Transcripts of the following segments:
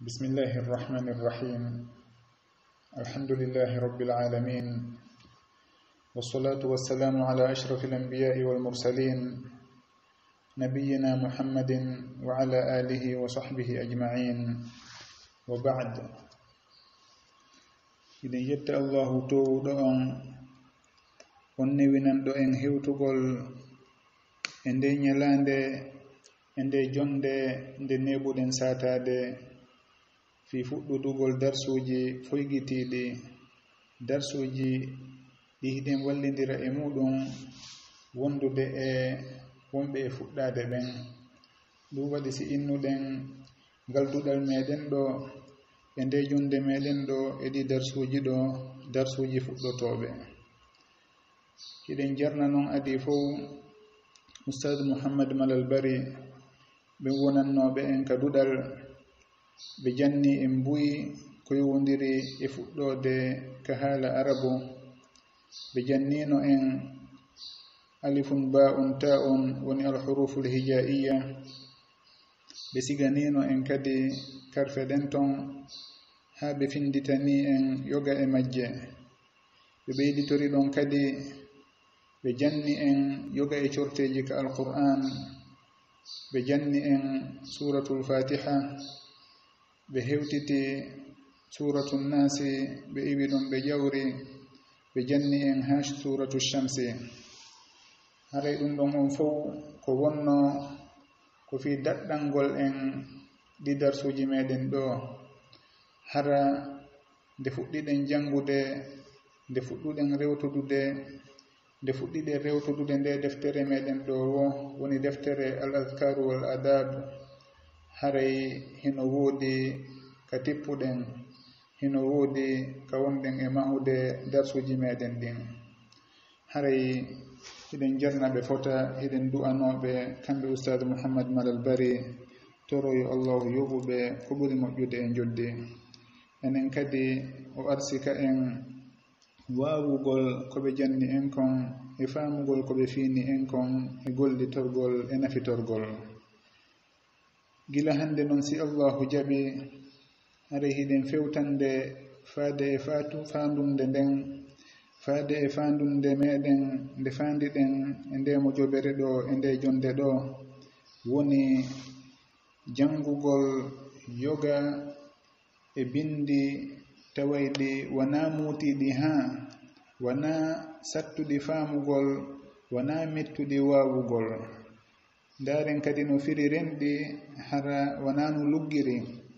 بسم الله الرحمن الرحيم. الحمد لله رب العالمين، والصلاة والسلام على أشرف الأنبياء والمرسلين نبينا محمد وعلى آله وصحبه أجمعين، وبعد. إذن يبت الله تودعون ونوينن دو إن هيوتغول إن دي نيلاند إن دي جند إن دي نيبودن ساتاد fi fuɗɗudugol darsuji foygitiɗi, darsuji ɗi hiɗen wallidira e muɗum wondude e wonɓe e fuɗɗade ɓen. ɗum waɗi si innuɗen galduɗal meɗen ɗo e nde jonde meɗen ɗo e ɗi darsuji ɗo, darsuji fuɗɗotoɓe. hiɗen jarna noon adi fof Ustad Muhammad Malal Bari ɓe wonannoɓe en ka duɗal, ɓe janni en mbuyi ko yowndiri e fuɗɗode ka haala arabu. ɓe jannino en alifun ba'un ta'un woni alhuruful hijaiya. ɓe siganino en kadi karfe ɗen ton ha ɓe finditani en yoga e majje. ɓe ɓeyditori ɗon kadi ɓe janni en yoga e corteji ka alqur'an. ɓe janni en suratul fatiha, ɓe hewtiti suratul nasi, ɓe iwi ɗon ɓe ƴawri, ɓe janni en ha suratul shamsi. haray ɗum ɗon on fof ko wonno ko fi daɗɗangol en ɗi darsuji meɗen ɗo, hara nde fuɗɗiɗen jangude, nde fuɗɗuɗen rewtodude, nde fuɗɗiɗen rewtodude nde deftere meɗen ɗo woni deftere al azkaru wal adab. haray hino woodi ka tippuɗen, hino woodi ka wonɗen e mahude darsuji meɗen ɗin. haray hiɗen jarnaɓe fota, hiɗen du'anoɓe kamɓe Ustad Muhammad Malal Bari, toroyo Allahu yoɓuɓe ko ɓuri moƴƴude e joddi. enen kadi o arsika en wawugol koɓe janni en kon, e famugol koɓe fiini en kon, e gollitorgol e nafitorgol. gila hande noon si Allahu jaɓi, hare hiɗen fewtande faade e fandunde nden, faade e fandunde meɗen nde fandiɗen e nde mo jobere ɗo e nde jonde ɗo, woni jangugol yoga e bindi tawayɗi wana mutiɗi ha, wana sattuɗi famugol, wana mettuɗi wawugol. ndaren kadi no firi renɗi, hara wana no luggiri,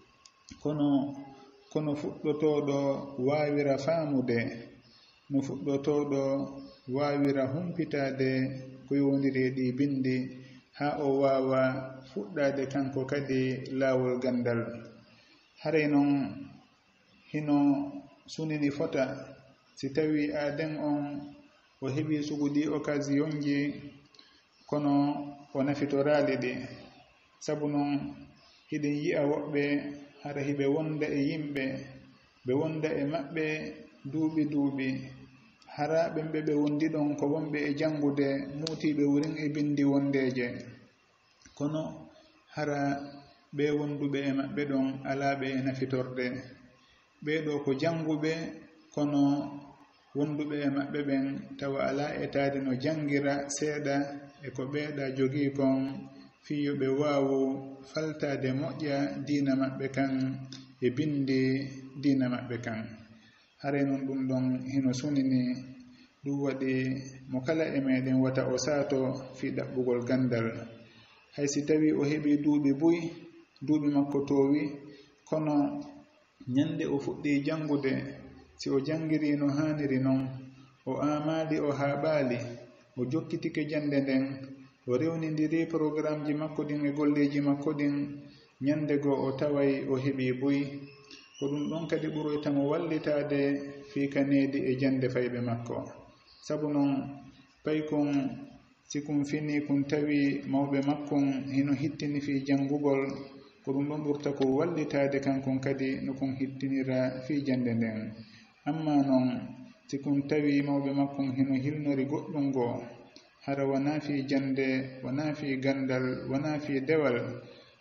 kono fuɗɗotoɗo wawira famude, no fuɗɗotoɗo wawira humpitade ko yowndiri e ɗi bindi, ha o wawa fuɗɗade kanko kadi laawol gandal. haray noon hino sunini fota si tawi aden on o heɓi sugudi occasion ji, kono o nafitorali ɗi. sabu noon hiɗen yi'a woɓɓe hara hiɓe wonda e yimɓe, ɓe wonda e maɓɓe duuɓi, hara ɓemɓe ɓe wondi ɗon ko wonɓe e jangude, mutiɓe wurin e bindi wondeje, kono hara ɓe wonduɓe e maɓɓe ɗon alaɓe e nafitorde. ɓeɗo ko janguɓe, kono wonduɓe e maɓɓe ɓen tawa ala e taade no jangira seeɗa e ko ɓeeɗa jogii kon, fiyo ɓe waawu faltade moƴƴa diina maɓɓe kan e bindi diina maɓɓe kan. hare noon ɗum ɗon hino sunini, ɗum waɗi mo kala e meɗen wata o saato fi ɗaɓɓugol gandal. hay si tawi o heɓi duuɓi buy, duuɓi makko towi, kono ñande o fuɗɗi jangude, si o jangiri no haniri noon, o amali, o haɓali, o jokkitike jande nden, o rewnidiri programme ji makko ɗin e golleji makko ɗin, ñande go o taway o heɓi buy. ko ɗum ɗon kadi ɓuroytamo wallitade fi kanedi e jande fayɓe makko. sabu noon paykon sikun fini kun tawi mawɓe makkon hino hittini fi jangugol, ko ɗum ɗon ɓurta ko wallitade kankon kadi no kon hittinira fi jande nden. amma noon sikun tawi mawɓe makkon hino hilnori goɗɗum goo, hara wana fi jande, wana fi gandal, wana fi dewal,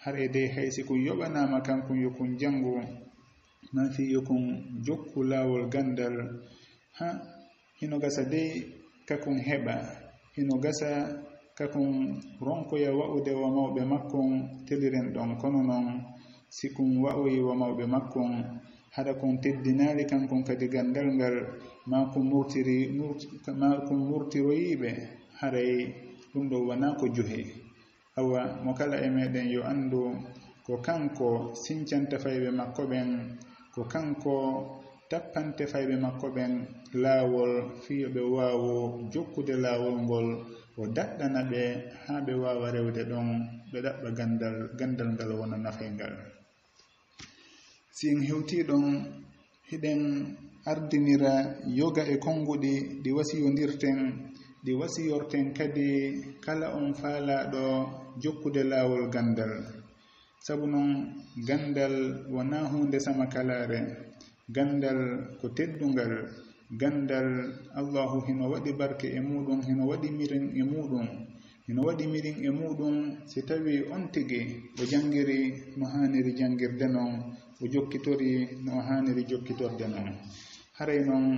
har e dey haysi kun yoɓanama kankun yo kun jango man fi yo kun jokku laawol gandal ha hino gasa dey kakun heɓa hino gasa kakun ronkoya wa'ude wa mawɓe makkon teliren ɗon kono noon si kun wa'oyi wa mawɓe makkon hada kun teddinaali kankon kadi gandal ngal ma kun murtiroyiɓe haray ɗum ɗo wona ko juhe awa mo kala e meɗen yo andu ko kanko sincanta fayɓe makko ɓen ko kanko tappante fayɓe makko ɓen laawol fiyo ɓe waawo jokkude laawol ngol o daɗɗana ɓe haa ɓe waawa rewde ɗon ɓe ɗaɓɓa gandal ngal wona nafaygal si en hewti ɗon hiɗen ardinira yoga e konnguɗi ɗi ɗi wasiyorten kadi kala on faalaɗo jokkude laawol gandal sabu noon gandal wona hunde sama kalare gandal ko teddungal gandal allahu hino waɗi barke e muɗum hino waɗi mirin e muɗum si tawi on tigi o jangiri no haniri jangirde noon o jokkitori no haniri jokkitorde noon haray noon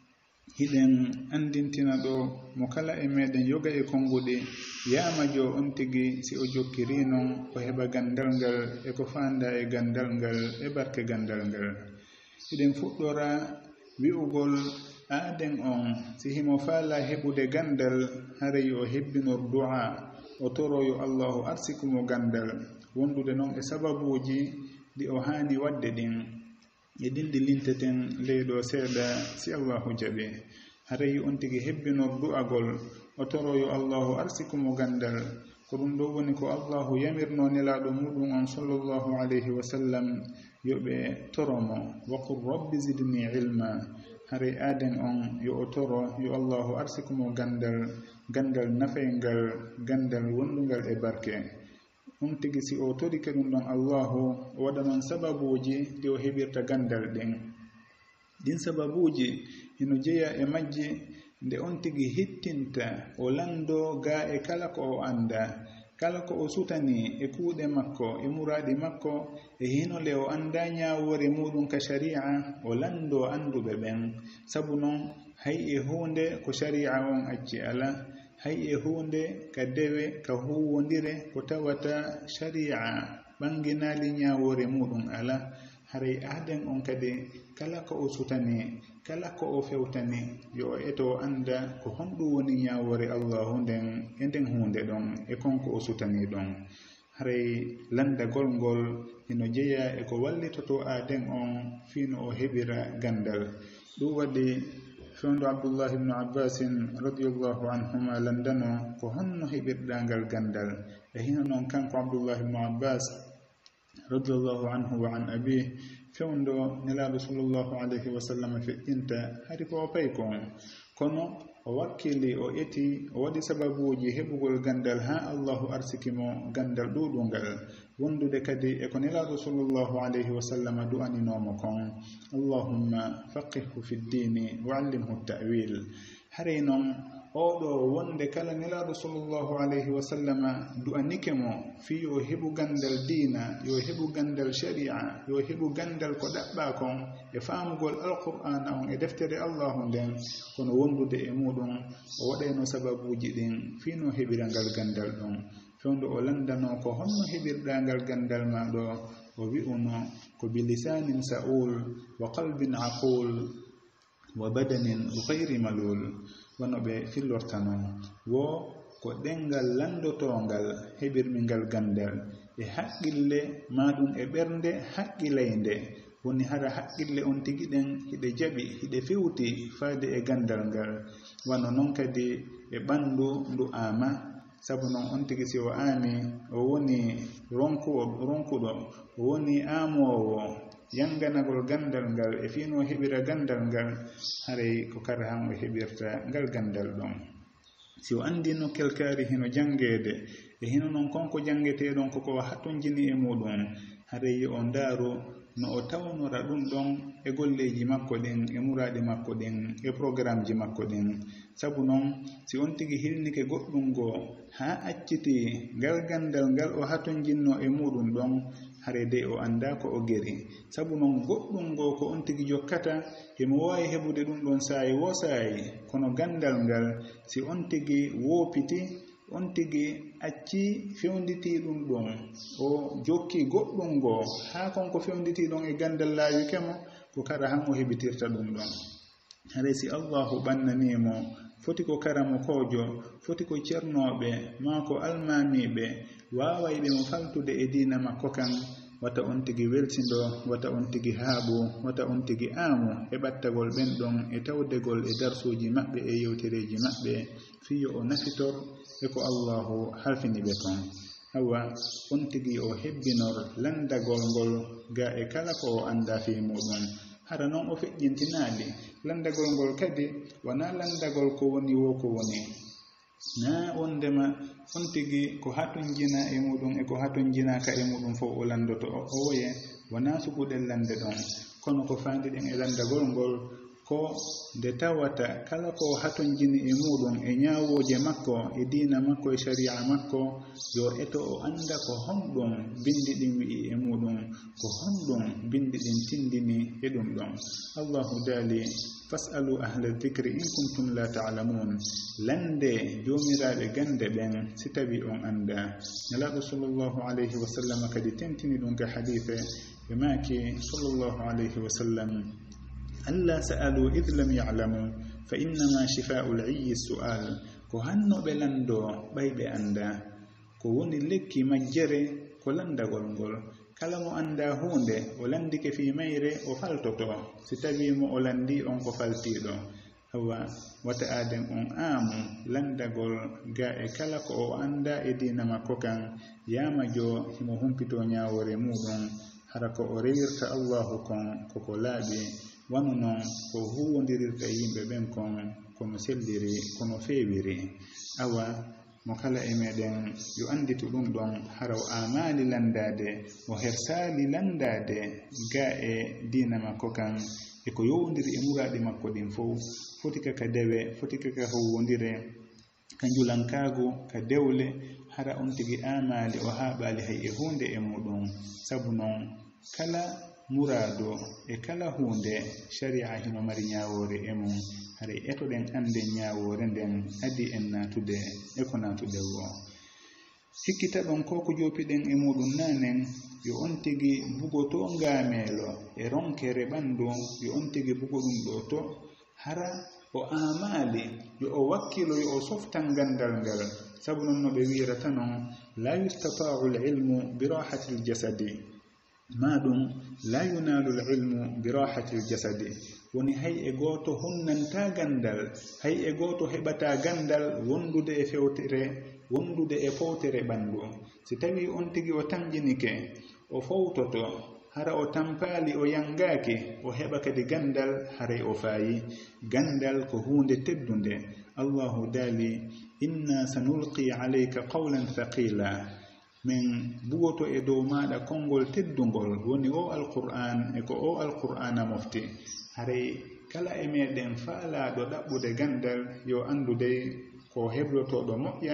hiɗen andintina ɗo mo kala e meɗen yoga e konnguɗi yamajo on tigi si o jokkiri noon o heɓa gandal ngal e ko fanda e gandal ngal e barke gandal ngal hiɗen fuɗɗora wi'ugol aaden on si himo faala heɓude gandal haray o hebbinor du'a o toroyo allahu arsikumo gandal wondude noon e sababuji ɗi o haani wadde ɗin e ɗin ɗi linteten leyɗo seeɗa si allahu jaɓi haray on tigi hebbinor du'agol o toroyo allahu arsikumo gandal ko ɗum ɗo woni ko allahu yamirno nelaɗo muɗum on sallllahu alayhi wa sallam yoɓe toromo waqul rabbi zidni ilma haray aaden on yo o toro yo allahu arsikumo gandal nafaygal gandal wondungal e barke on tigi si o torike ɗum ɗon allahu o waɗa noon sababuji ɗi o heɓirta gandal ɗin sababuji hino jeeya e majji nde on tigi hittinta o lando ga e kala ko o anda kala ko o sutani e kuuɗe makko e muraadi makko e hinole o anda ñawore muɗum ka sharia o lando anduɓe ɓen sabu noon hay e hunde ko sharia on acci ala hay e hunde ka dewe ka huwodire ko tawata sharia ɓanginali ñawore muɗum ala haray aaden on kadi kala ko o sutani kala ko o fewtani yo eto anda ko honɗum woni ñawore allahu nden e nden hunde ɗon e konko o sutani ɗon haray landagol ngol hino jeeya e ko wallitoto aaden on fino o heɓira gandal ɗum waɗi fewndo abdullah ibnu abbasin radiallahu anhuma landano ko honno heɓirɗangal gandal e hino noon kanko abdullah ibnu abbas radiallahu anhu wa an abi fewndo nelaɗo sallllahu alayhi wa sallam feƴƴinta hari ko o pay kon kono o wakkili o eti o waɗi sababuji heɓugol gandal ha allahu arsikimo gandal ɗuɗungal wondude kadi e ko nelaɗo sallllahu alayhi wa sallam du'aninomo kon allahumma faqihhu fi ddini wa allimhu ta'wil haray noon oɗo wonde kala nelaɗo sallllahu alayhi wa sallama du'anike mo fi yo heɓu gandal diina yo heɓu gandal sharia yo heɓu gandal ko ɗaɓɓa kon e faamugol alqur'ana on e deftere allahu nden kono wondude e muɗum o waɗayno sababuji ɗin fino heɓirangal gandal ɗon fewndo o landano ko honno heɓirɗangal gandal maɗo o wi'uno ko bilisanin sa'ul wa qalbin aqul wa badanin ghayri malul wono ɓe fillortano wo ko ɗengal landotongal heɓirmingal gandal e haqqille maɗum e ɓernde haqqilayde woni hara haqqille on tigi ɗen hiɗe jaɓi hiɗe fewti faade e gandal ngal wano noon kadi e ɓandu ndu ama sabu noon on tigi si o aami o woni ronkuɗo o woni amowo yanganagol gandal ngal e fino heɓira gandal ngal haray ko kara han o heɓirta ngal gandal ɗon si o andino kelkari hino jangede e hino noon konko jangeteɗon koko hatton jini e muɗum haray o ndaaru no o tawnora ɗum ɗon e golleji makko ɗin e muraɗe makko ɗin e programme ji makko ɗin. Sabu noon si on tigi hilnike goɗɗum goo ha acciti ngal gandal ngal o haton jinno e muɗum ɗon, hare de o anda ko o geri. Sabu noon goɗɗum goo ko on tigi jokkata himo wawi heɓude ɗum ɗon saayi wo saayi, kono gandal ngal si on tigi woopiti, on tigi acci fewnditi ɗum ɗon, o jokki goɗɗum goo ha konko fewnditi ɗon e gandal laawi kemo, ko kara han o heɓitirta ɗum ɗon. hare si Allahu ɓannanimo foti ko karamo kojo, foti ko cernoɓe ma ko almamiɓe wawayɓe mo faltude e dina makko kan, wata on tigi weltindo, wata on tigi haaɓu, wata on tigi aamu e ɓattagol ɓen ɗon e tawdegol e darsuji maɓɓe e yewtereji maɓɓe, fiyo o nafitor e ko Allahu halfini ɓe ton. awa on tigi o hebbinor landagol ngol ga e kala ko o anda fi muɗum. hara noon o feƴƴintinaali landagol ngol kadi wona landagol ko woni wo ko woni, na wondema on tigi ko hatun jina e muɗum e ko hatun jinaka e muɗum fof o landoto o woye, wona suguɗen lande ɗon, kono ko fandiɗen e landagol ngol ko nde tawata kala ko hatun jini e muɗum e ñawoje makko e dina makko e sharia makko, yo eto o anda ko honɗum bindi ɗin wi'i e muɗum, ko honɗum bindi ɗin tindini e ɗum ɗon. Allahu daali fas'alu ahla dhikri in kuntum la ta'lamun, lande jomiraɓe gande ɓen si tawi on anda. nelaɗo sallllahu alayhi wa sallam kadi tentini ɗum ka hadithe ɓe maki sallllahu alayhi wa sallam, alla sa'alu id lam ya'lamu fa innama shifa'u al-'ayyi su'al, ko hannoɓe lando ɓayɓe anda, ko woni lekki majjere ko landagol ngol. kala mo anda hunde o landike fi mayre o faltoto, si tawi mo o landi on ko faltiɗo. hawa wata aden on aamu landagol ga e kala ko o anda e dina makko kan, yamajo himo humpito ñawore muɗum, hara ko o rewirta Allahu kon koko laaɓi, wanu noon ko huwodirirta yimɓe ɓen kon kono selliri kono feewiri. awa mo kala e meɗen yo anditu ɗum ɗon, hara o amali landade, o hersali landade ga e dina makko kan e ko yowdiri e muraɗi makko ɗin fof, foti kaka dewe, foti kaka howodire, ka julankagu, ka dewle, hara on tigi amali o haɓali hay e hunde e muɗum. sabu noon kala murado e kala hunde sharia hino mari ñawore e mum, hara etoɗen ande ñawore nden adi en natude e ko natude wo. hikkita ɗon ko ko jopiɗen e muɗum nanen, yo on tigi bugoto ngamelo e ronkere ɓandu, yo on tigi bugo ɗum ɗo to, hara o amali yo o wakkilo yo o softan gandal ngal. sabu noon no ɓe wirata noon, la yustata'u al-ilmu bi rahati al-jasadi ma ɗum la yunalu al-ilmu bi rahati al-jasadi, woni hay e goto hunnanta gandal, hay e goto heɓata gandal wondude e fewtere, wondude e fowtere ɓandu. si tawi on tigi o tamƴinike o fowtoto, hara o tampali o yangaki, o heɓa kadi gandal, haray o faayi. gandal ko hunde teddunde. Allahu daali inna sanulqi alayka qawlan thaqila, min bugoto e dow maɗa konngol teddungol, woni o alqur'an e ko o alqur'ana mofti. haray kala e meɗen faalaɗo ɗaɓɓude gandal yo andude ko heblotoɗo moƴƴa,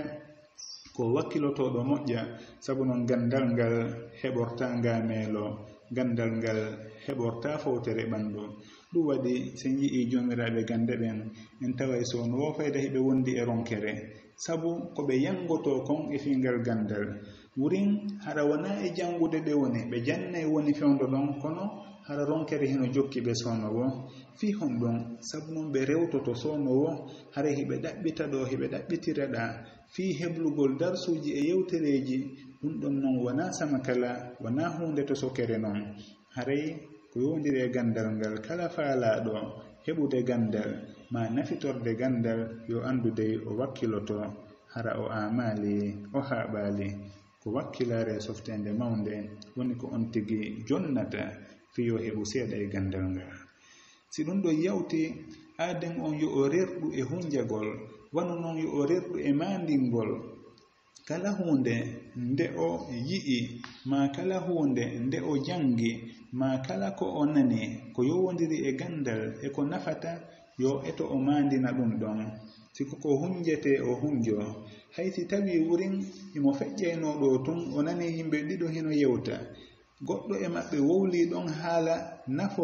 ko wakkilotoɗo moƴƴa. sabu noon gandal ngal heɓorta ngamelo, gandal ngal heɓorta fowtere ɓandu. ɗum waɗi sen yii jomiraɓe gande ɓen en taway so no wofayda heɓe wondi e ronkere, sabu ko ɓe yangoto kon e fingal gandal. wurin hara wona e jangude ɓe woni, ɓe jannay woni fewndo ɗon, kono hara ronkere hino jokki ɓe sonowo fi hon ɗon. sabu noon ɓe rewtoto sonowo, hara hiɓe ɗaɓɓita ɗo, hiɓe ɗaɓɓitira ɗa fi heblugol darsuji e yewtereji. ɗum ɗon noon wona sama kala, wona hunde to sokere noon. haray ko yowdiri e gandal ngal, kala faalaɗo heɓude gandal ma nafitorde gandal, yo andude o wakkiloto, hara o amali o haɓali. ko wakkilare softende mawnde woni ko on tigi jonnata fiyo heɓu seeɗa e gandal ngal. si ɗum ɗo yawti aden on yo o rerɗu e hunjagol, wano noon yo o rerɗu e mandingol. kala hunde nde o yi'i ma kala hunde nde o jangi ma kala ko o nani ko yowondiri e gandal e ko nafata yo eto o mandina ɗum ɗon siko ko hunjete o hunjo hayti tawi wurin imo feƴƴaynoɗo tun o nani yimɓe ɗiɗo hino yewta goɗɗo e maɓɓe wowli ɗon haala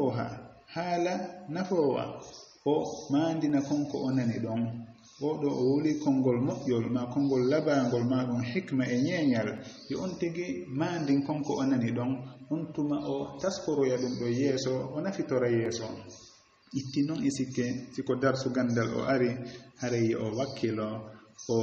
nafowa o mandina konko o nani ɗon oɗo o wowli konngol moƴƴol ma konngol labangol ma ɗum hikma e ñeeñal yo on tigi mandin konko o nani ɗon on tuma o taskoroya ɗum ɗo yeeso o nafitora yeeso itti noon e sikke siko darsu gandal o ari haray o wakkilo o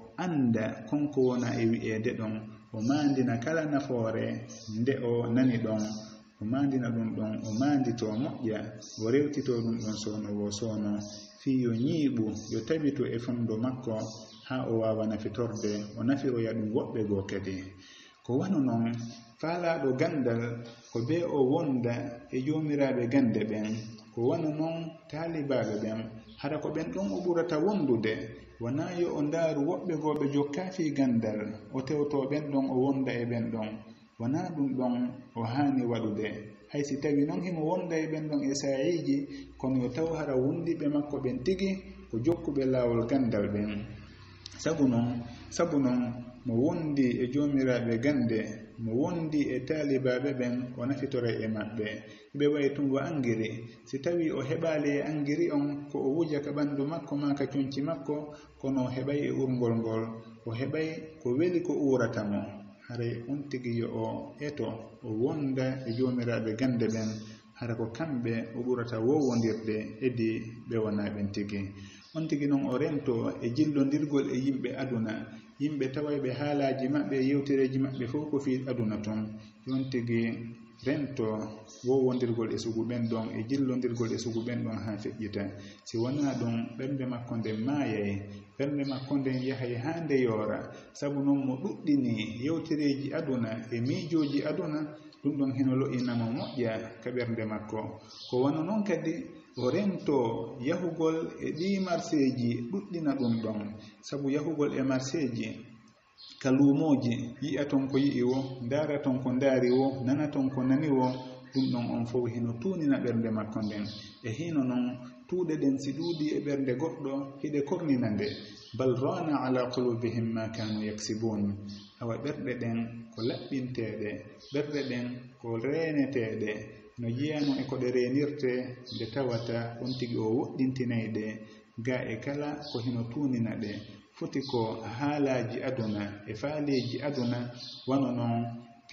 anda konko wona e wi'ede ɗon o mandina kala nafoore nde o nani ɗon o mandina ɗum ɗon o mandito moƴƴa o rewtito ɗum ɗon sownowo sowno fii yo ñiiɓu yo tabito e fondo makko haa o waawa nafitorde o nafiroya ɗum woɓɓe goo kadi ko wano noon faalaaɗo gandal ko be o wonda e joomiraaɓe gande ɓen ko wano noon taalibaaɓe ɓen hara ko ɓen ɗon o ɓurata wondude wonaa yo o ndaaru woɓɓe goo ɓe jokkaafi gandal o tewto ɓen ɗon o wonda e ɓen ɗon wonaa ɗum ɗon o haani waɗude haysi tawi noon himo wonda e ɓen ɗon e saayiiji kono yo taw hara wondiɓe makko ɓen tigi ko jokkuɓe laawol gandal ɓen sabu noon mo wondi e joomiraaɓe gande mo wondi e taalibaaɓe ɓen o nafitore e maɓɓe ɓe wayi tun wo angiri si tawi o heɓaali e angiri on ko o wuja ka ɓanndu makko ma ka coñci makko kono o heɓay e urngol ngol o heɓay ko weli ko uurata mo haray on tigi yo o eto o wonda e joomiraaɓe gande ɓen hara ko kamɓe o ɓurata wowondirde edi ɓe wonaa ɓen tigi on tigi noon o rento e jillondirgol e yimɓe aduna yimɓe tawayɓe haalaaji maɓɓe yewtereeji maɓɓe fof ko fii aduna ton on tigi rento wowondirgol e sugu ɓen ɗon e jillondirgol e sugu ɓen ɗon haa feƴƴita si wonaa ɗum ɓernde makko nden maayay ɓernde makko nden yahay haa nde yoora sabu noon mo ɗuɗɗini yewtereeji aduna e miijooji aduna ɗum ɗon hino lo'inamo moƴƴa ka ɓernde makko ko wano noon kadi o rento yahugol e ɗi marseji ɗuɗɗina ɗum ɗon sabu yahugol e marseji ka luumoji yi'a ton ko yi'i wo ndaara ton ko ndaari wo nana ton ko nani wo ɗum ɗon on fof hino tuunina ɓernde makko nden e hino noon tuuɗe ɗen si ɗuuɗi e ɓernde goɗɗo hiɗe kornina nde bal rana ala qulubihim ma kanu yaksibun awa ɓerɗe ɗen ko laɓɓinteeɗe ɓerɗe ɗen ko reeneteeɗe no jiyano e ko ɗe reenirte nde tawata on tigi o woɗɗintinayɗe ga e kala ko hino tuunina ɗe foti ko haalaaji aduna e faaleeji aduna wano noon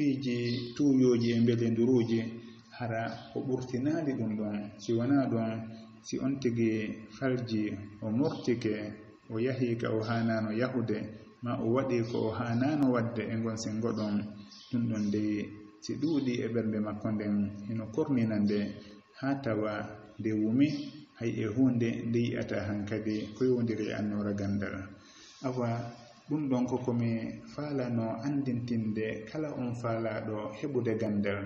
piiji tuuyooji e mbelenduruuji hara o ɓurtinaali ɗum ɗon si wonaa ɗon si on tigi falji o murtike o yahii ka o haanaano yahude ma o waɗii ko o haanaano waɗde e ngon sen goɗon ɗum ɗon nde si ɗuuɗi e ɓernde makko nden hino kornina nde haa tawa nde wumi hay e huunde nde yi'ata hankadi ko yowndiri e annoora gandal awa ɗum ɗon ko komi faalano andintinde kala on faalaaɗo heɓude gandal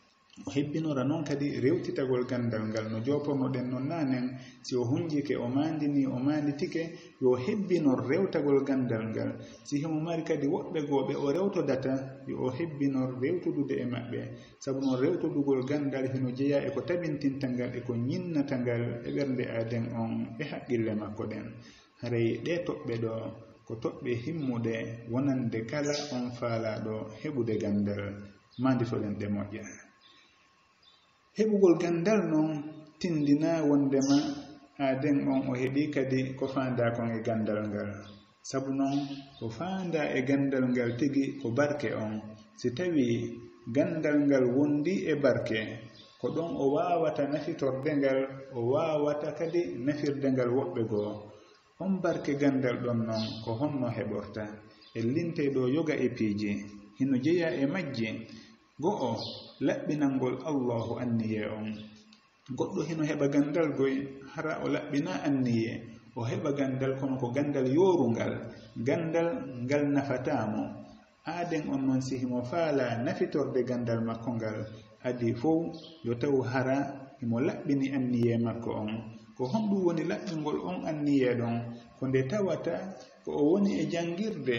o hebbinora noon kadi rewtitagol gandal ngal no joopornoɗen noon naanen si o hunjike o manditike yo hebbinor rewtagol gandal ngal si himo mari kadi woɓɓe gooɓe o rewtodata yo o hebbinor rewtodude e maɓɓe sabu noon rewtodugol gandal hino jeeya e ko tabintinta ngal e ko ñinnata ngal e ɓernde aaden on e haqqille makko ɗen haray ɗe toɓɓe ɗo ko toɓɓe himmude wonande kala on faalaaɗo heɓude gandal manditoɗen ɗe moƴƴa heɓugol gandal noon tindina wondema aaden on o heɓi kadi ko faanda kon e gandal ngal sabu noon ko faanda e gandal ngal tigi ko barke on si tawi gandal ngal wondi e barke ko ɗon o waawata nafitorde ngal o waawata kadi nafirde ngal woɓɓe goo on barke gandal ɗon noon ko honno heɓorta e linte ɗo yoga e piiji hino jeeya e majji go'o laɓɓinangol allahu anniye on goɗɗo hino heɓa gandal goy hara o laɓɓina anniye o heɓa gandal kono ko gandal yoorungal gandal ngal nafatamo aaden on noon si himo faala nafitorde gandal makko ngal adi fof yo taw hara himo laɓɓini anniye makko on ko honɗum woni laɓɓingol on anniye ɗon ko nde tawata ko o woni e jangirde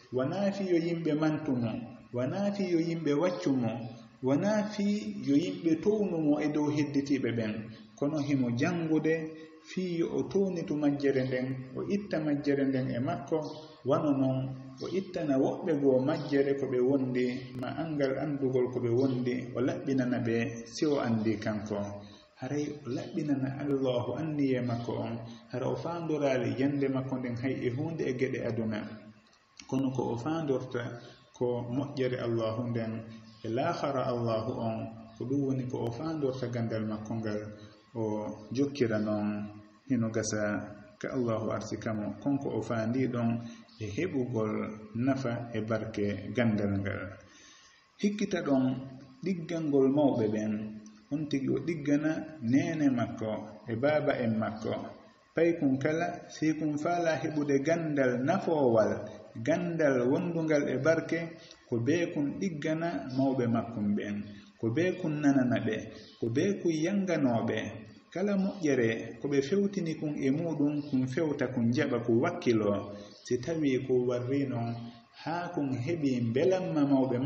wana fi yo yimɓe mantumo, wana fi yo yimɓe waccumo, wana fi yo yimɓe townumo e dow hedditiɓe ɓen, kono himo jangude fi o townitu majjere nden, o itta majjere nden e makko, wano noon o ittana woɓɓe goo majjere ko ɓe wondi ma angal andugol ko ɓe wondi, o laɓɓinana ɓe si o andi kanko. haray o laɓɓinana allahu anniye makko on, hara o fandorali yande makko nden hay e hunde e geɗe aduna, kono ko o fandorta ko moƴƴere allahu nden e lahara allahu on, ko ɗum woni ko o fandorta gandal makko ngal, o jokkira noon hino gasa ka allahu arsikamo konko o fandi ɗon e heɓugol nafa e barke gandal ngal. Hikkita ɗon ɗiggal ngol mawɓe ɓen, on tigi o ɗiggana nene makko e baba en makko, pay kun kala si kun faala heɓude gandal nafowal, gandal wondungal e barke, ko be kun ɗiggana mawɓe makkum ɓen, ko be kun nanana ɓe, ko be kun yanganoɓe, kala moƴƴere ko ɓe fewtini kun e muɗum kun fewta kun jaɓa kun wakkilo, si tawi kun warri noon haa kun heɓi belamma mawɓe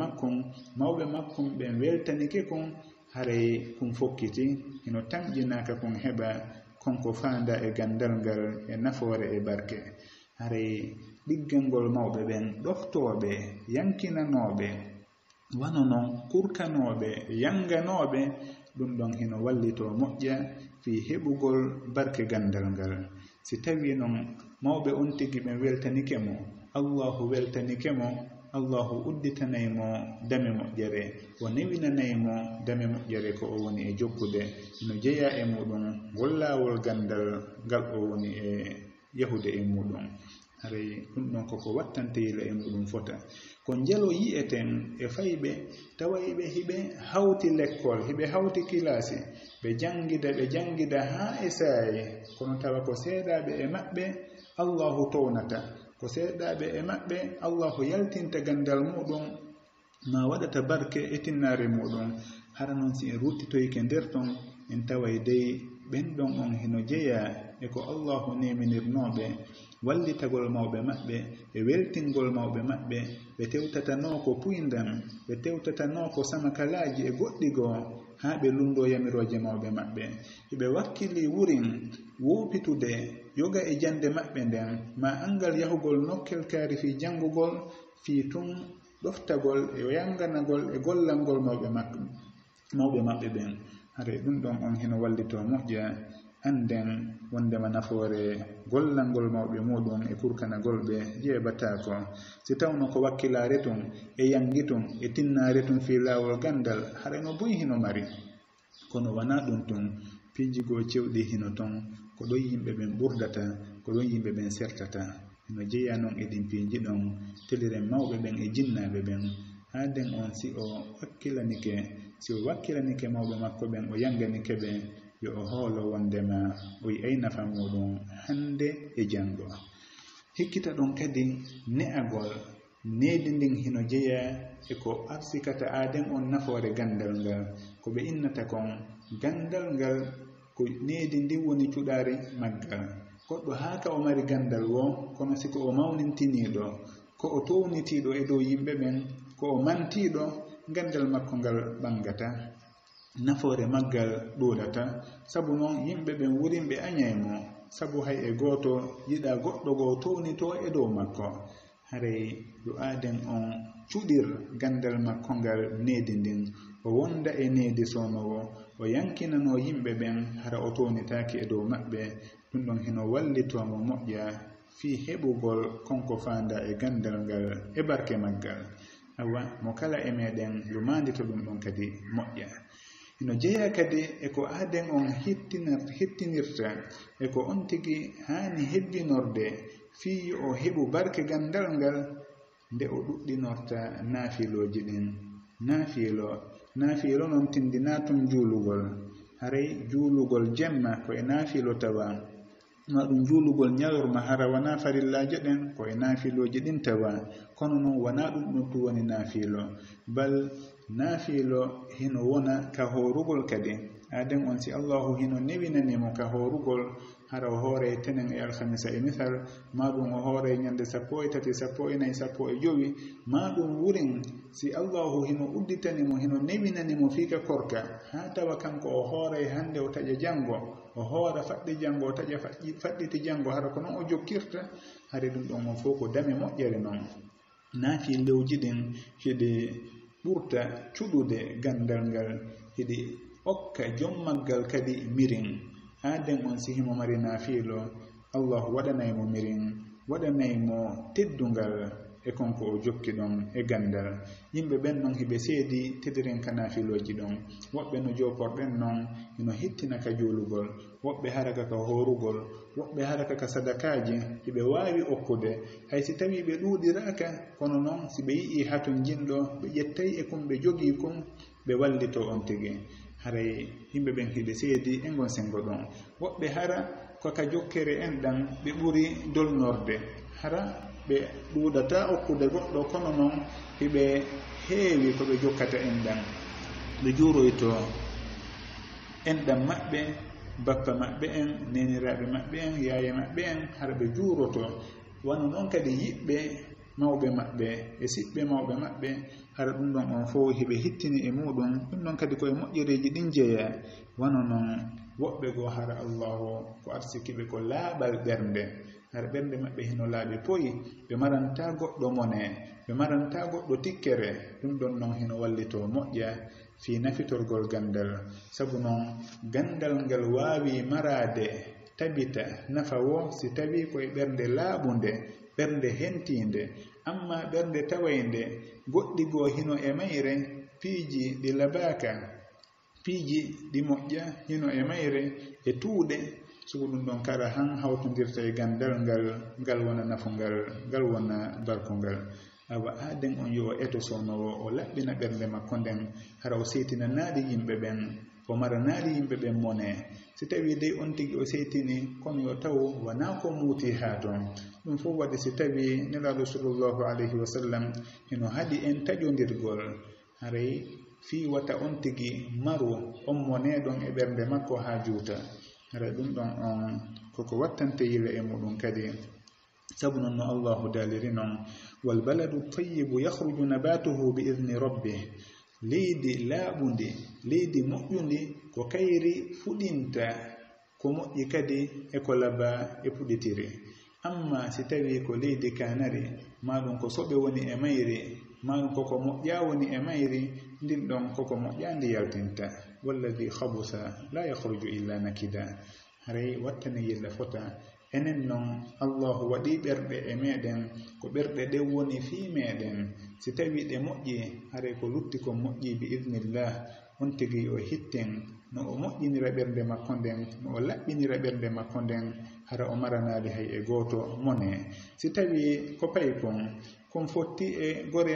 makkum ɓen weltanike kun, haray kun fokkiti hino tamƴinaka kun heɓa konko fanda e gandal ngal e nafoore e barke. haray ɗiggal ngol mawɓe ɓen ɗoftoɓe, yankinanoɓe, wano noon kurkanoɓe, yanganoɓe, ɗum ɗon hino wallito moƴƴa fi heɓugol barke gandal ngal. si tawi noon mawɓe on tigi ɓen weltanike mo, allahu weltanike mo, allahu udditanaymo dame moƴƴere, o newinanaymo dame moƴƴere ko o woni e jokkude no jeeya e muɗum gollawol gandal ngal o woni e yahude e muɗum. haray ɗum ɗon koko wattanteyla e muɗum fota ko njelo yi'eten e fayɓe, tawayɓe hiɓe hawti l'école, hiɓe hawti kilasi, ɓe jangida ha e saayi, kono tawa ko seeɗaɓe e maɓɓe allahu townata, ko seeɗaɓe e maɓɓe allahu yaltinta gandal muɗum, ma waɗata barke e tinnare muɗum. hara noon si en ruttitoyke nder ton en taway dey ɓen ɗon on hino jeeya e ko allahu neminirnoɓe, wallitagol mawɓe maɓɓe e weltingol mawɓe maɓɓe, ɓe tewtatano ko puyndam, ɓe tewtatano ko samakalaji e goɗɗi goo, haa ɓe lundo yamiroje mawɓe maɓɓe, ɓe wakkili wurin wopitude yoga e jande maɓɓe nden, ma angal yahugol nokkel kaari fi jangugol, fi tun ɗoftagol e yanganagol e gollangol mawɓe maɓɓe ɓen. hare ɗum ɗon on hino wallito moƴƴa anden wondema nafoore gollangol mawɓe muɗum e kurkanagol ɓe jeeɓatako, si tawno ko wakkilare tun e yangi tun e tinnare tun fi laawol gandal, hare no boyi hino mari, kono wana ɗum tun pijigo cewɗi hino ton, ko ɗon yimɓe ɓen ɓurdata, ko ɗon yimɓe ɓen sertata, hino jeeya noon e ɗin piiji ɗon teliren mawɓe ɓen e jinnaɓe ɓen, haa den on si o wakkilanike mawɓe makko ɓen, o yanganike ɓe, yo o hoolo wondema o yi'ay nafa muɗum hande e jango. hikkita ɗon kadi ne'agol needi ndin hino jeeya e ko arsikata aaden on nafoore gandal ngal, ko ɓe innata kon gandal ngal ko needi ndi woni cuɗaari maggal. goɗɗo haaka o mari gandal wo, kono siko o mawnintiniiɗo, ko o townitiiɗo e dow yimɓe ɓen, ko o mantiiɗo, gandal makko ngal ɓangata, nafoore maggal ɗuuɗata. sabu noon yimɓe ɓen wurinɓe añaymo, sabu hay e gooto yiɗa goɗɗo goo townito e dow makko. haray yo aaden on cuɗir gandal makko ngal needi ndin, o wonda e needi sownowo, o yankinano yimɓe ɓen hara o townitaaki e dow maɓɓe. ɗum ɗon hino wallitomo moƴƴa fi heɓugol konko faanda e gandal ngal e barke maggal. awa mo kala e meɗen yo mandito ɗum ɗon kadi moƴƴa. hino jeeya kadi e ko aaden on hettinirta e ko on tigi haani hebbinorde fi o heɓu barke gandal ngal, nde o ɗuɗɗinorta naafiloji ɗin. naafilo noon tindina tun juulugol, haray juulugol jemma ko e naafilo tawa, ma ɗum juulugol ñalorma hara wana farillaje ɗen ko e naafiloji ɗin tawa, kono noon wana ɗum ɗum tu woni naafilo, bal naafilo hino wona ka horugol kadi. aaden on si allahu hino newinanimo ka horugol, hara o hoore tenen e alhamisa e misal ma ɗum o hoore ñande 13 14 15 ma ɗum wurin si allahu hino udditanimo hino newinanimo fiika korka ha tawa kanko o hoore hande o taƴa janngo o hoora faɗɗi janngo o taƴa faɗɗiti janngo hara ko noon o jokkirta hare ɗum ɗon on fof ko dame moƴƴere noon naati lewji ɗin hiɗi ɓurta cuɗude gandal ngal hiɗi okka jommaggal kadi mirin aden on si himo mari naafiilo allahu waɗanaymo mirin waɗanaymo teddungal e konko o jokki ɗon e gandal yimɓe ɓen noon hiɓe seedi tediren ka naafiloji ɗon woɓɓe no joporɗen noon hino hettina ka juulugol woɓɓe haraka ka horugol woɓɓe haraka ka sadakaji hiɓe waawi okkude hay si tawi ɓe ɗuuɗiraka kono noon si ɓe yii hatun jinɗo ɓe ƴettay e kum ɓe jogii kum ɓe wallito on tigi haray yimɓe ɓen hiɓe seedi e ngon sengo ɗon woɓɓe hara koka jokkere en ɗan ɓe ɓuri dolnorde hara ɓe ɗuuɗata okkude goɗɗo kono noon hiɓe heewi ko ɓe jokkata en ɗan ɓe juuroyto en ɗan maɓɓe bappa maɓɓe en neniraɓe maɓɓe en yaye maɓɓe en hara ɓe juuroto wano noon kadi yiɓɓe mawɓe maɓɓe e siɓɓe mawɓe maɓɓe hara ɗum ɗon on fof hiɓe hittini e muɗum ɗum ɗon kadi koye moƴƴereji ɗin jeeya wano noon woɓɓe goo hara allahu ko arsikiɓe ko laaɓal ɓernde hara ɓernde maɓɓe hino laaɓi poyi ɓe maranta goɗɗo mone ɓe maranta goɗɗo tikkere ɗum ɗon noon hino wallito moƴƴa fi nafitorgol gandal sabu noon gandal ngal waawi marade tabita nafa wo si tawi koye ɓernde laaɓunde ɓernde hentinde amma ɓernde tawaynde goɗɗi goo hino e mayre piiji ɗi labaka piiji ɗi moƴƴa hino e mayre e tuuɗe sugu ɗum ɗon kara han hawtodirta e gandal ngal wona nafungal ngal wona barkungal awa aden on yo eto sonowo o laɓɓina ɓernde makko nden hara o seytina naaɗi yimɓe ɓen o mara naaɗi yimɓe ɓen mone si tawi dey on tigi o seytini kono yo taw wona ko muuti haa toon ɗum fof waɗi si tawi nelaaɗo sallllahu alayhi wa sallam hino haɗi en taƴodirgol haray fi wata on tigi maru on moneɗon e ɓernde makko haa juuta hara ɗum ɗon on koko wattante yile e muɗum kadi sabu noon no allahu daaliri noon walbaladu tayibu yahruju nabatuhu bi idni rabbih leydi laaɓundi leydi moƴƴundi ko kayri fuɗinta ko moƴƴi kadi e ko laba e puɗitiri amma si tawi ko leydi kanari maɗum ko soɓe woni e mayri maɗum koko moƴƴa woni e mayri ndin ɗon koko moƴƴandi yaltinta walladi habusa la yahruju illa nakida haray wattani yilla fota enen noon allahu waɗi ɓerɗe e meɗen ko ɓerɗe ɗe woni fi meɗen si tawi ɗe moƴƴi haray ko lutti ko moƴƴi bi idnillah on tigi o hitten no o moƴƴinira ɓernde makko nden no o laɓɓinira ɓernde makko nden hara o maranaali hay e gooto mone si tawi ko pay kon fotti e gore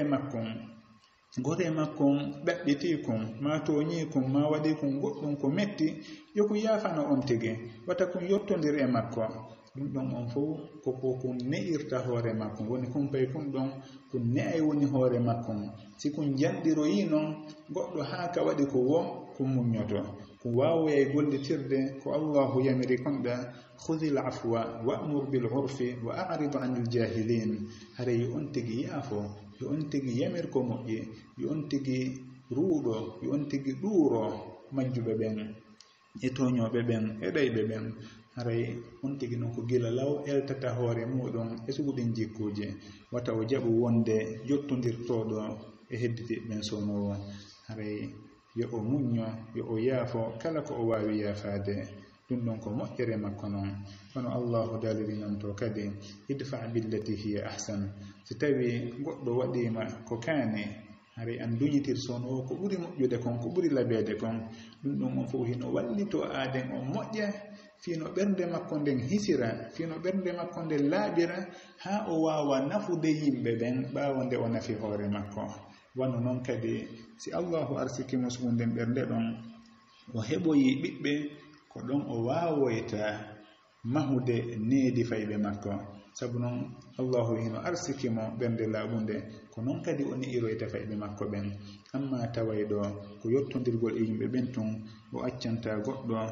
makkon ɗaɓɓiti kon ma tooñi kon ma waɗi kon goɗɗum ko metti yo kon yaafano on tigi wata kon yottodir e makko ɗum ɗon on fof koko kon ne'irta hoore makko woni kon pay kon ɗon kon ne'ay woni hoore makko si kon janɗiroyi noon goɗɗo haa ka waɗi ko wo kon muññoto kon waawoyay gollitirde ko allahu yamiri konɗa khudil afwa wa'mur bil urfi wa a'rid anil jahilin haray on tigi yaafo yo on tigi yamir ko moƴƴi yo on tigi ruuɗo yo on tigi ɗuuro majjuɓe ɓen e toñoɓe ɓen e ɗayɓe ɓen haray on tigi noon ko gila law eltata hoore muɗum e suguɗin jikkuji wata o jaɓu wonde jottodirtoɗo e hedditiɓɓen sonowo haray yo o muñño yo o yaafo kala ko o waawi yaafade ɗum ɗon ko moƴƴere makko noon kono allahu daaliri non to kadi idfa billati hiya ahsan si tawi goɗɗo waɗima ko kaani haray an duñitir sonowo ko ɓuri moƴƴude kon ko ɓuri labeede kon ɗum ɗon on fof hino wallito aaden on moƴƴa fino ɓernde makko nden hisira fino ɓernde makko nden laaɓira haa o waawa nafude yimɓe ɓen ɓaawo nde o nafi hoore makko wano noon kadi si allahu arsikimo sugunden ɓernde ɗon o heɓoyi ɓiɓɓe ko ɗon o waawoyta mahude needi fayɓe makko sabu noon allahu hino arsikimo ɓernde laaɓunde ko noon kadi o ni'iroyta fayɓe makko ɓen amma taway ɗo ko yottodirgol e yimɓe ɓen tun o accanta goɗɗo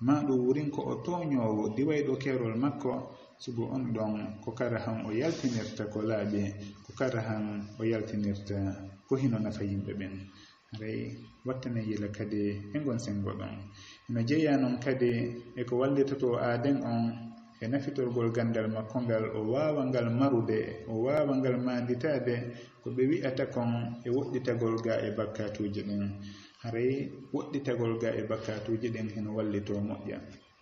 ma ɗum wurin ko o toñowo diwayɗo kerol makko sugo on ɗon ko kara han o yaltinirta ko laaɓi ko kara han o yaltinirta ko hino nafa yimɓe ɓen haray wattane yila kadi e gon sengo ɗon no jeeya noon kadi e ko wallitoto aaden on e nafitorgol gandal makko ngal o waawa ngal marude o waawa ngal manditade ko ɓe wi'ata kon e woɗɗitagol ga e bakkatuji ɗin haray woɗɗitagol ga e bakkatuji ɗin heno wallito moƴƴa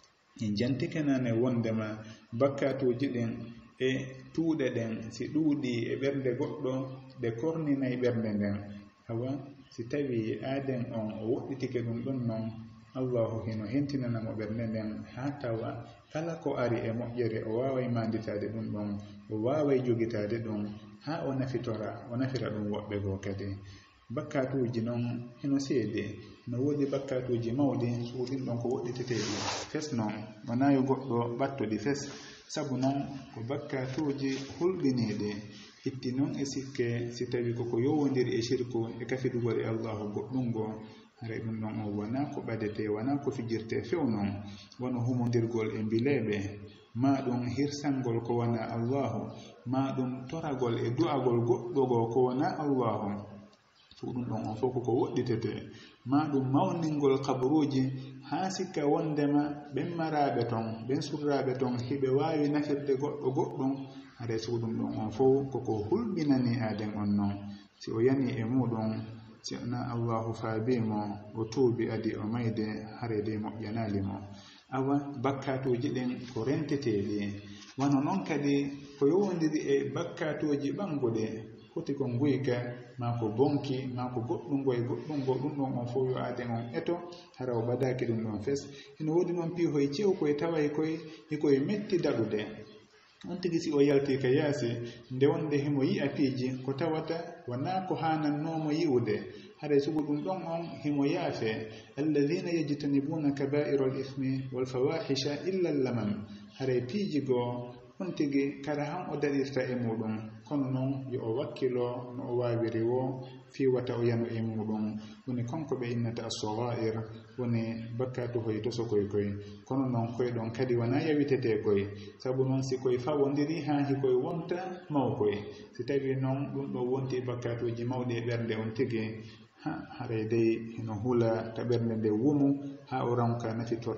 en jantikenane wondema bakkatuji ɗin e tuuɗe ɗen si ɗuuɗi e ɓernde goɗɗo ɗe korninayi ɓernde nden awa si tawi aaden on o woɗɗitike ɗum ɗon noon allahu heno hentinanamo ɓernde nden ha tawa kala ko ari e moƴƴere o waaway manditade ɗum ɗon o waaway jogitade ɗum ha o nafira ɗum woɓɓe goo kadi bakkatuji noon heno seedi no woodi bakkatuji mawɗi suuɗin ɗon ko woɗɗiteteɗi fes noon wona yo goɗɗo ɓattoɗi fes sabu noon ko bakkatuji hulɓiniɗi itti noon e sikke si tawi koko yowodiri e shirku e kafidugol e allahu goɗɗum goo haray ɗum ɗon o wona ko ɓadete wona ko fijirte few noon wono humodirgol e mbileɓe ma ɗum hirsangol ko wona allahu ma ɗum toragol e du'agol goɗɗo goo ko wona allahu ɗum ɗon on fof ko woɗɗitete ma ɗum mawningol kabruji ha sikka wondema ɓen maraɓe ton ɓen surraɓe ton hiɓe wawi nafirde goɗɗo goɗɗum haɗa suɗum ɗon on fof koko hulɓinani aaden on noon si o yani e muɗum si na allahu faabimo o tuubi adi o mayde harede moƴƴanalimo awa bakkatuji ɗin ko renteteɗi wano noon kadi ko yowodiri e bakkatuji ɓanguɗe hoti ko guyka ma ko bonki ma ko goɗɗungo e goɗɗungo ɗum ɗon on fof yo aaden on eto hara o ɓadaki ɗum ɗon fes eno woodi noon piihoye cew koye taway koye hikoye metti daɗude on tigi si o yalti ka yaasi nde wonde himo yi'a piiji ko tawata wona ko hanannomo yi'ude haɗa sugu ɗum ɗon on himo yaafe alladina yajtanibuna kaba'ira al ithmi walfawahisha illa allamam haɗa piiji goo on tigi kara han o daɗirta e muɗum kono noon yo o wakkilo no o wawiri wo fiwata o yano e muɗum woni konko ɓe innata as-saghair woni bakkatu hoye toso koye kono noon koye ɗon kadi wona yawitete koye sabu noon si koye fawodiri ha hikoye wonta mawkoye si tawi noon ɗum ɗo wonti bakkatuji mawɗi e ɓernde on tigi haɗay dey heno hula ta ɓernde nde wumu ha o ronka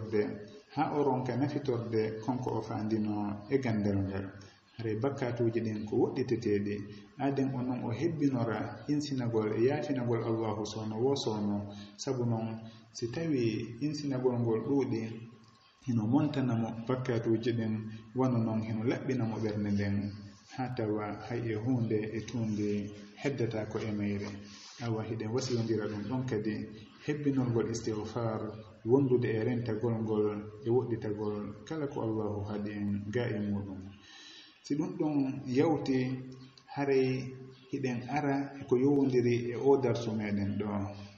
nafitorde konko o fandino e gandal ngal haɗay bakkatuji ɗin ko woɗɗiteteɗi aaden o noon o hebbinora insinagol e yaafinagol allahu sono wo sono sabu noon si tawi insinagol ngol ɗuuɗi hino montanamo bakkatuji ɗin wano noon hino laɓɓinamo ɓernde nden ha tawa hay e hunde e tunde heddata ko e mayre awa hiɗen wasiyodira ɗum ɗon kadi hebbinolgol istighfar wondude e rentagol ngol e woɗɗitagol kala ko allahu haɗi en ga e muɗum si ɗum ɗon yawti haray hiɗen ara eko yowodiri e o darsu meɗen ɗo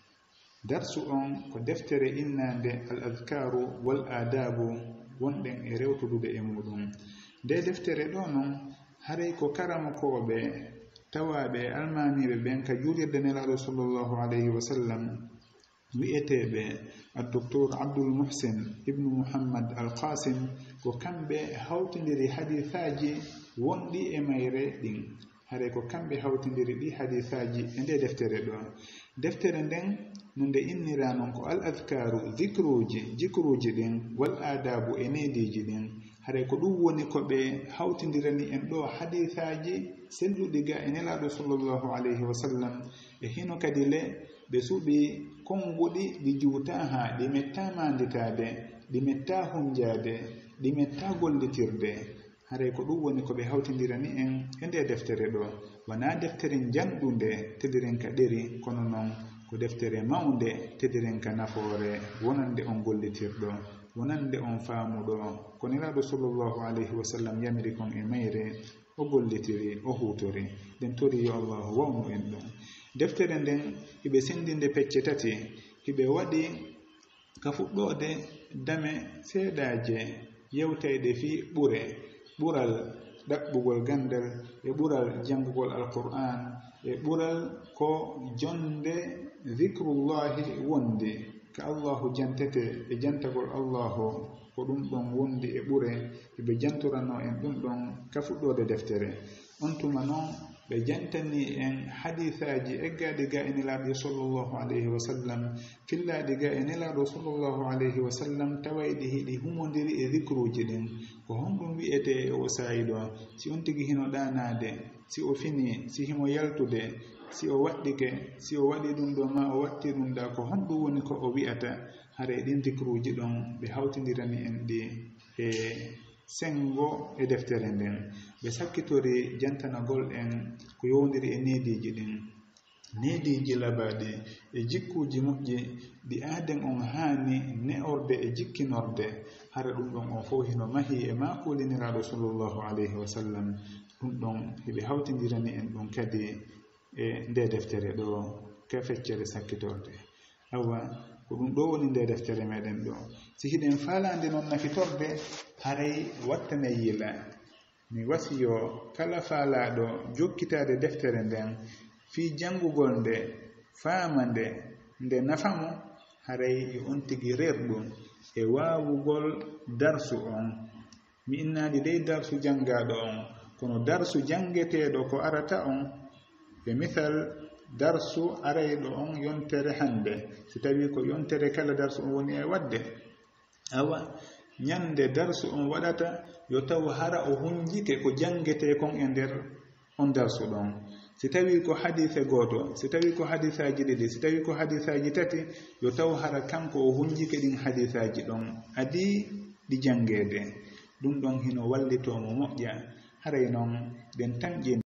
darsu on ko deftere innande al adkaru wal adabu wonɗen e rewtudude e muɗum nde deftere ɗo noon haray ko karamokoɓe tawaɓe almamiɓe ɓen ka juulirde nelaɗo sallllahu alayhi wa sallam wi'eteɓe addocteur abdoul muhsin ibnu mouhammad al qasim ko kamɓe hawtidiri hadithaji wonɗi e mayre ɗin haray ko kamɓe hawtidiri ɗi hadithaji e nde deftere ɗo deftere nden no nde innira noon ko al adkaru jikruji ɗin wal adabu e nediji ɗin haray ko ɗum woni ko ɓe hawtidirani en ɗo hadithaji selluɗi ga e nelaɗo sallllahu alayhi wa sallam e hino kadi le ɓe suɓi konguɗi ɗi juutaha ɗi metta manditade ɗi metta hunjade ɗi metta gollitirde haray ko ɗum woni ko ɓe hawtidirani en e nde deftere ɗo wona deftere janɗude tediren ka ɗeri kono noon ko deftere mawnde tediren ka nafoore wonande on gollitirɗo wonande on faamuɗo ko nelaɗo sallllahu alayhi wa sallam yamiri kon e mayre o gollitiri o hutori nden tori yo allahu wawnu en ɗum deftere nden hiɓe sendinde pecce tati hiɓe waɗi ka fuɗɗode dame seeɗaje yewtayde fi ɓural ɗaɓɓugol gandal e ɓural janngugol alqur'an e ɓural ko jonde zicrullahi wondi ka Allahu jantete e jantagol Allahu ko ɗum ɗon wondi e ɓure ɓe janturano en ɗum ɗon ka fuɗɗode deftere on tuma noon ɓe jantani en hadisaji eggaɗi ga e nelaɗo sallllahu alayhi wa sallam fillaɗi ga e nelaɗo sallllahu alayhi wa sallam tawayɗi hiɗi humodiri e zicruji ɗin ko honɗum wiyete e o sayi ɗo si on tigi hino ɗanade si o fini si himo yaltude si o waɗɗike si o waɗi ɗum ɗo ma o watti ɗum ɗa ko honɗum woni ko o wi'ata hare ɗin zicruji ɗon ɓe hawtidirani en ɗi e sengo e deftere nden ɓe sakkitori jantanagol en ko yowdiri e neediji ɗin neediji labaɗi e jikkuji moƴƴi ɗi aaden on haani ne'orde e jikkinorde hara ɗum ɗon on fof hino mahi e makuliniraɗo sallllahu alayhi wa sallam ɗum ɗon heɓe hawtidirani en ɗum kadi e nde deftere ɗo ka feccere sakkitorde awa ko ɗum ɗo woni nde deftere meɗen ɗo si hiɗen falande noon nafitorde haray wattane yila mi wasiyo kala faalaɗo jokkitade deftere nden fi jangugol nde faama nde nafamo haray e on tigi rerɗum e wawugol darsu on mi innani dey darsu jangaɗo on kono darsu jangeteɗo ko arata on be misal darsu arayɗo on yontere hande si tawi ko yontere kala darsu on woni e wadde awa ñande darsu on waɗata yo taw hara o hunjike ko jangete kon e nder on darsu ɗon si tawi ko hadise goto si tawi ko hadisaji ɗiɗi si tawi ko hadisaji tati yo taw hara kanko o hunjike ɗin hadisaji ɗon adi ɗi jangede ɗum ɗon hino wallitomo moƴƴa haray noon ɗen tanƴi